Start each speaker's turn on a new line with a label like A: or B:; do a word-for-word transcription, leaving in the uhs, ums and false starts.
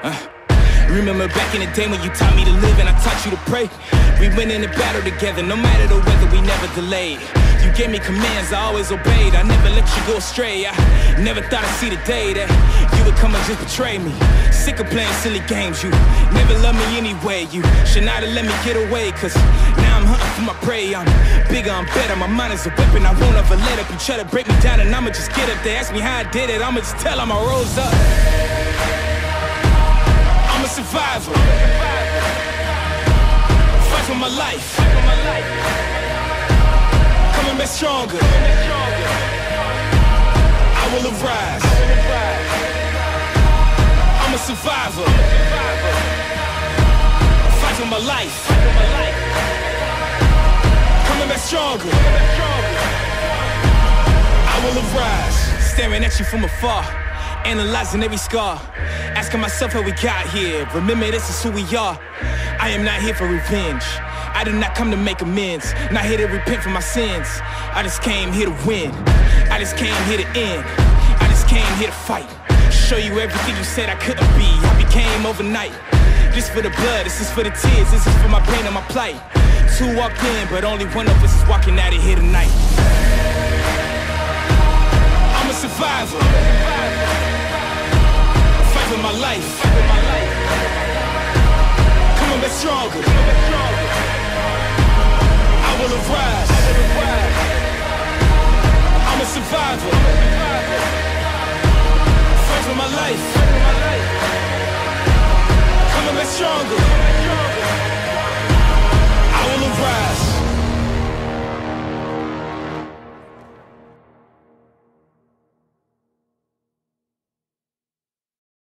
A: Uh, remember back in the day when you taught me to live and I taught you to pray. We went in the battle together, no matter the weather, we never delayed. You gave me commands, I always obeyed. I never let you go astray. I never thought I'd see the day that you would come and just betray me. Sick of playing silly games, you never loved me anyway. You should not have let me get away, cause now I'm hunting for my prey. I'm bigger, I'm better, my mind is a weapon. I won't ever let up. You try to break me down and I'ma just get up. They ask me how I did it, I'ma just tell them I rose up. I'm a survivor. Fight for my life. Coming back stronger. I will arise. I'm a survivor. Fight for my life. Coming back stronger. I will arise. Staring at you from afar, analyzing every scar, asking myself how we got here. Remember, this is who we are. I am not here for revenge. I did not come to make amends. Not here to repent for my sins. I just came here to win. I just came here to end. I just came here to fight. Show you everything you said I couldn't be. I became overnight. This for the blood, this is for the tears, this is for my pain and my plight. Two walked in, but only one of us is walking out of here tonight. I'm a survivor. Fight for my life. Coming back stronger. I will arise. I'm a survivor.